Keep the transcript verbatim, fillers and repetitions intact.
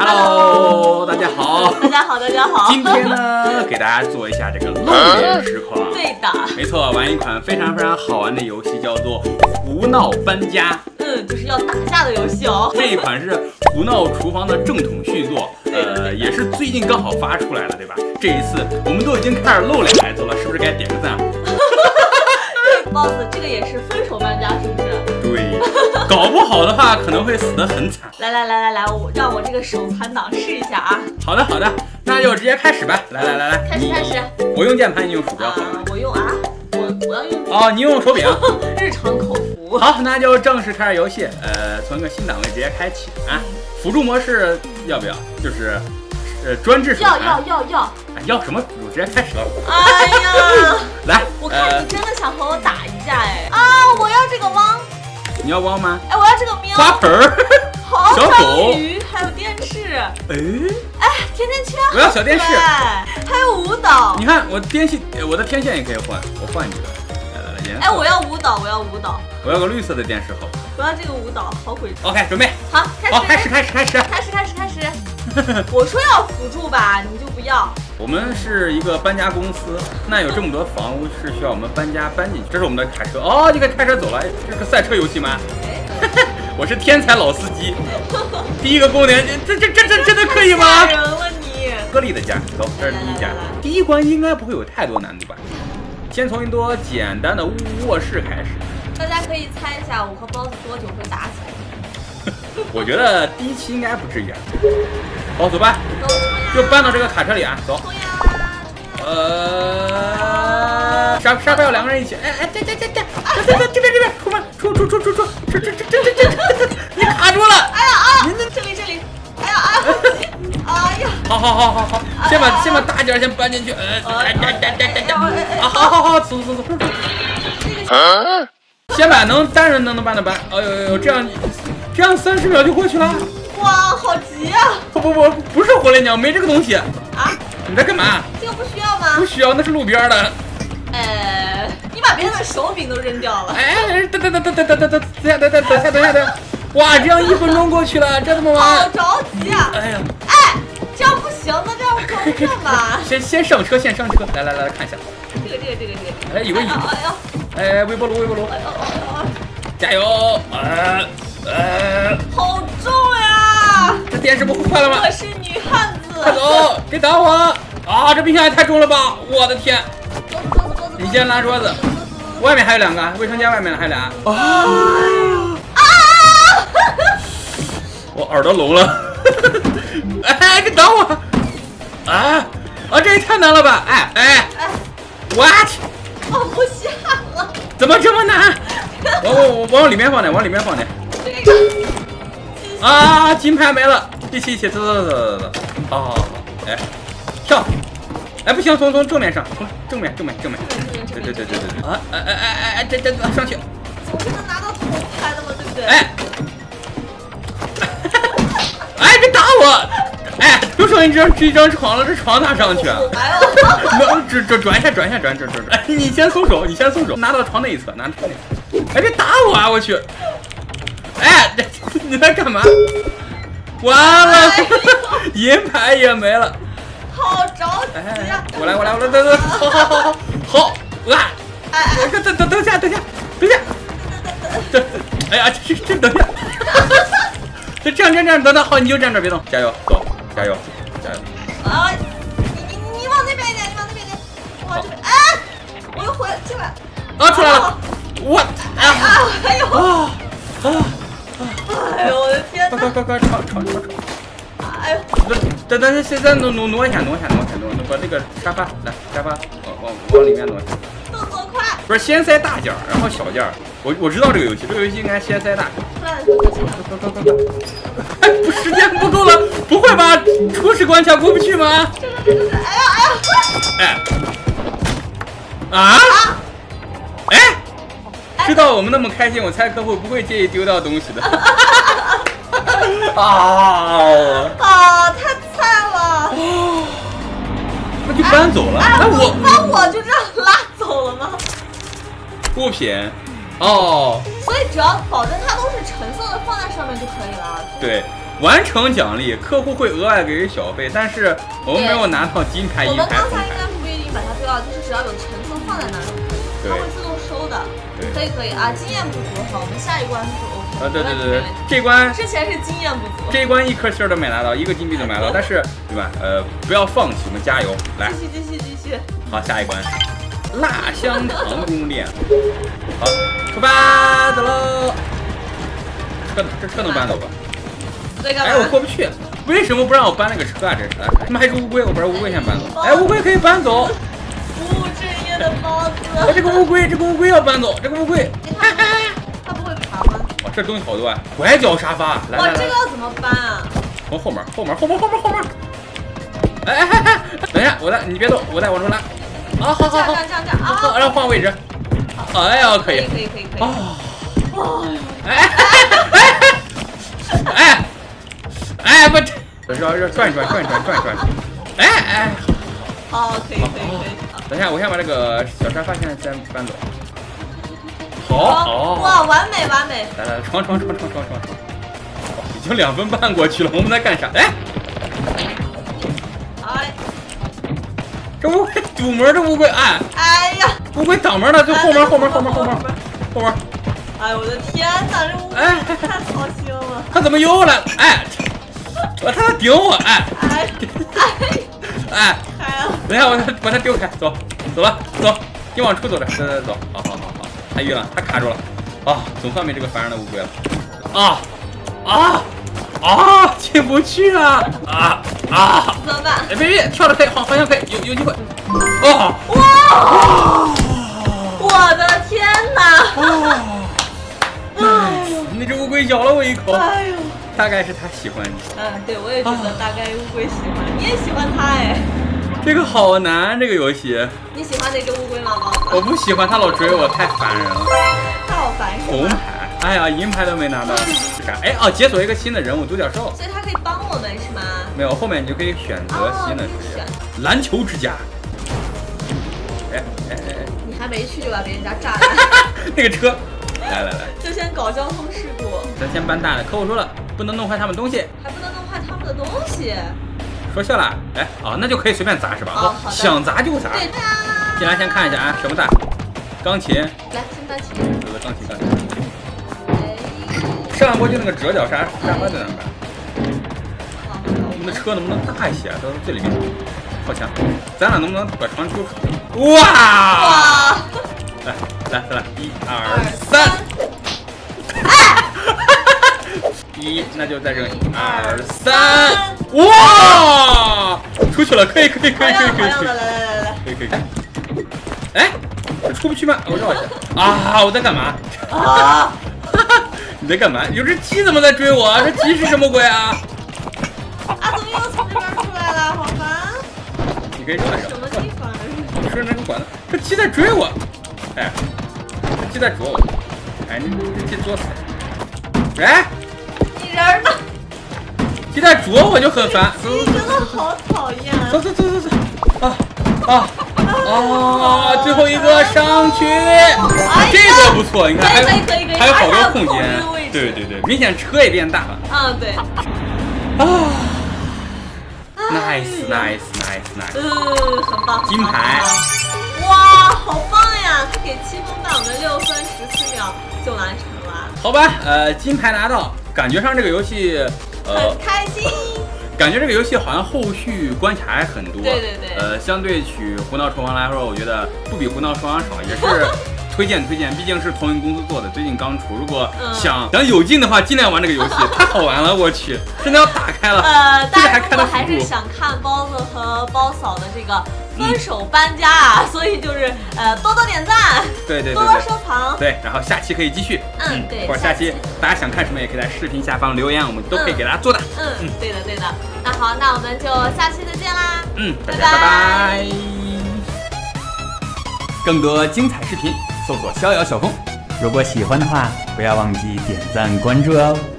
Hello， 大家好， 大家好，大家好。 今天呢，给大家做一下这个露脸实况。 对的， 没错，玩一款非常非常好玩的游戏，叫做胡闹搬家。 嗯，就是要打架的游戏哦。 这一款是胡闹厨房的正统续作，呃，也是最近刚好发出来了，对吧？这一次我们都已经开始露脸来做了，是不是该点个赞？ 对，包子，这个也是分手搬家，是不是？ 对，搞不好的话可能会死得很惨。 来来来来来，我让我这个手残党试一下啊。 好的好的，那就直接开始吧。来来来来， 开始开始。 我用键盘，你用鼠标。 啊，我用啊，我我要用。 哦，你用手柄。 日常口服。 好，那就正式开始游戏。呃，从一个新档位直接开启啊。辅助模式要不要？就是，呃，专制手要要要要。 哎，要什么辅助？直接开始了。 哎呀， 来， 我看你真的想和我打一架哎。啊，我要这个汪。 你要汪吗？ 哎，我要这个喵。 花盆儿。 好， 小狗。 鱼，还有电视。 哎。 哎，甜甜圈。 我要小电视。 还有舞蹈。 你看我电线，我的天线也可以换，我换你的。来来来，颜色。 哎，我要舞蹈，我要舞蹈。 我要个绿色的电视盒。 我要这个舞蹈，好鬼。 OK， 准备。 好，开始。 好，开始，开始，开始。 开始，开始，开始。我说要辅助吧，你就不要。 我们是一个搬家公司，那有这么多房屋是需要我们搬家搬进去。这是我们的卡车哦，你可以开车走了。这是赛车游戏吗？我是天才老司机。第一个公点，这这这这真的可以吗？ 吓人了你！ 合理的家，走，这是第一家。第一关应该不会有太多难度吧？先从一多简单的卧室开始。 大家可以猜一下，我和包子多久会打起来？ 我觉得第一期应该不至于啊。好，走吧。 走， 就搬到这个卡车里啊，走。 冲呀！ 呃，沙沙发要两个人一起。哎哎，这这这这，这这这边这边，出门出出出出出，这这这这这这，你卡住了。 哎呀啊！这里这里。哎呀哎呀！哎呀！ 好好好好好，先把先把大件先搬进去。呃，哎哎哎哎哎，啊，好好好，走走走走。先把能单人能能搬的搬。哎呦呦，这样这样三十秒就过去了。 哇，好急啊！ 不不不，不是火烈鸟，没这个东西。 啊？ 你在干嘛？ 这个不需要吗？ 不需要，那是路边的。 呃，你把别人的手柄都扔掉了。 哎，等等等等等等等等，等下等等等下等下等下。哇，这样一分钟过去了，这怎么玩？ 好着急啊！ 哎呀， 哎，这样不行，那这样可不干嘛？ 先先上车，先上车。来来来，看一下。 这个这个这个这个。 哎，有个椅子。 哎呦！ 哎，微波炉微波炉。 哎呦哎呦！ 加油！呃呃。 好重呀！ 这电视不坏了吗？ 我是女汉子。 快走，别打我！啊，这冰箱也太重了吧！我的天！ 桌子桌子桌子。 你先拉桌子。外面还有两个，卫生间外面还有俩。 啊！ 我耳朵聋了。哎，你等我！啊啊，这也太难了吧！哎哎哎 ，what？ 放不下了。 怎么这么难？我我我往里面放点，往里面放点。 这个。 啊，金牌没了！一起一起走走走走走。好好好，哎，跳！哎，不行，从从正面上，从正面正面正面。对对对对对对。啊哎哎哎哎，这这上去。 总是能拿到头牌的嘛，对不对？ 哎。哎，别打我！哎，就剩一张这一张床了，这床哪上去啊？能转转转一下，转一下，转转转转。哎，你先松手，你先松手，拿到床那一侧，拿床那一侧。哎，别打我啊！我去。哎，你在干嘛？完了，银牌也没了。 好着急啊！ 我来，我来，我来，等等，好好好好好，哇！哎，等等等等下，等下，等下，等，哎呀，这这等下。就这样这样这样，等等，好，你就站这别动，加油，走，加油，加油。 啊，你你你往那边一点，你往那边一点，我往这边，哎，我又回来进来。 啊，出来了，我， 哎呀，哎呦， 啊啊哎呦，我的天哪！ 快快快快，闯闯闯闯！ 哎呦， 等等，现在挪挪挪一下，挪一下，挪一下，挪挪把这个沙发来，沙发往往往里面挪一下。 动作快！ 不是先塞大件儿，然后小件儿。我我知道这个游戏，这个游戏应该先塞大件儿。 出来的时候就行了。 快快快快！哎，不，时间不够了，不会吧？初始关卡过不去吗？ 这个这个，哎呀哎呀！ 哎，啊？哎，知道我们那么开心，我猜客户不会介意丢掉东西的。啊啊！太菜了！ 那就搬走了。 那我那我就这样拉走了吗？ 物品，哦。 所以只要保证它都是橙色的放在上面就可以了。 对， 完成奖励，客户会额外给予小费，但是我们没有拿到金牌、银牌、红牌。 我们刚才应该不一定把它丢掉，就是只要有成分放在那儿就可以，它会自动收的。可以可以啊，经验不足好，我们下一关就 OK。啊， 对对对对，这关之前是经验不足， 这一关一颗星都没拿到，一个金币都没拿到，但是对吧？呃，不要放弃，我们加油，来， 继续继续继续。 好，下一关，辣香糖宫殿。好，出发走喽！车这车能搬走吧？哎，我过不去，为什么不让我搬那个车啊？这是，他们还是乌龟，我把乌龟先搬走。哎，乌龟可以搬走。 不务正业的包子。 哎，这个乌龟，这个乌龟要搬走，这个乌龟。 它不会爬吗？ 哇，这东西好多啊！拐角沙发。来哇，这个要怎么搬啊？ 从后面，后面，后面，后面，后面。哎哎哎！等一下，我带你别动，我带往出拉。啊，好好好， 这样这样这样啊！ 好，然后换位置。哎呀，可以， 可以可以可以。 哦。哦。哎哎哎哎！不，绕绕转转转转转转。哎哎。 好，可以可以可以。 等一下，我先把这个小沙发先先搬走。好哦。 哇，完美完美。 来来，床床床床床床床。已经两分半过去了，我们在干啥？哎。 哎。 这乌龟堵门，这乌龟哎。 哎呀。 乌龟挡门了，就后门后门后门后门后门。 哎，我的天哪，这乌龟太操心了。 他怎么又来？哎，我他在顶我，哎哎哎哎！ 等一下，我把他丢开，走走吧，走，你往出走着，走走走，好好好好，他晕了，他卡住了，啊，总算没这个烦人的乌龟了，啊啊啊，进不去了，啊啊！ 怎么办？ 哎，别别，跳的可以，好，好像可以，有有机会，哦， 哇！我的天哪！ 哎呦，那只乌龟咬了我一口， 哎呦， 大概是他喜欢你。 嗯，对，我也觉得大概乌龟喜欢，你也喜欢它哎。 这个好难，这个游戏。 你喜欢那只乌龟吗？ 我不喜欢，它老追我，太烦人了。 它好烦是吧？ 红牌，哎呀，银牌都没拿到，是啥？哎哦，解锁一个新的人物独角兽， 所以它可以帮我们是吗？ 没有，后面你就可以选择新的职业。篮球之家。哎哎哎！ 你还没去就把别人家炸了。 那个车。来来来， 就先搞交通事故。 咱先搬大的，客户说了，不能弄坏他们东西， 还不能弄坏他们的东西。 说笑了，哎，哦，那就可以随便砸是吧？ 哦， 想砸就砸。 对呀。 进来先看一下啊，什么大？钢琴。 来，先钢琴。 有个钢琴，钢琴。哎。上一波就那个折角沙沙发在哪办？我们的车能不能大一些？到这里面，靠墙。咱俩能不能把床丢出去？哇！ 哇！ 来来来来，一二三，一，那就再扔一二三，哇，出去了，可以可以可以可以可以可以， 来来来来， 可以可以，哎，这出不去吗？我绕一下啊！我在干嘛？ 啊！ 你在干嘛？有只鸡怎么在追我？这鸡是什么鬼啊？ 啊！怎么又从这边出来了？好烦！ 你可以转一转。 什么地方？ 你说那个管子，这鸡在追我。哎，这鸡在啄我！哎，你这鸡作死！哎， 你人呢？ 鸡在啄我就很烦。 鸡真的好讨厌。 走走走走走！啊啊啊！最后一个上去，这个不错，你看还有还有好多空间。对对对，明显车也变大了。 嗯，对。 啊 ！Nice nice nice nice。 嗯，很棒。 金牌。 哇，好棒呀！他给七分半，我们六分十四秒就完成了。 好吧，呃，金牌拿到，感觉上这个游戏，呃， 很开心。 感觉这个游戏好像后续关卡还很多。 对对对。 呃，相对于《胡闹厨房》来说，我觉得不比《胡闹厨房》少，也是推荐推荐。毕竟是同一公司做的，最近刚出。如果想、嗯、想有劲的话，尽量玩这个游戏，太好玩了！我去，真的要打开了。 呃， 这个还开了辅助。 还是想看包子和包嫂的这个分手搬家啊，嗯、所以就是呃多多点赞， 对对对， 多多收藏， 对，然后下期可以继续， 嗯对， 或者下期大家想看什么也可以在视频下方留言，我们都可以给大家做的， 嗯嗯，对的对的，那好，那我们就下期再见啦， 嗯，大家拜拜。更多精彩视频，搜索逍遥小峰。如果喜欢的话，不要忘记点赞关注哦。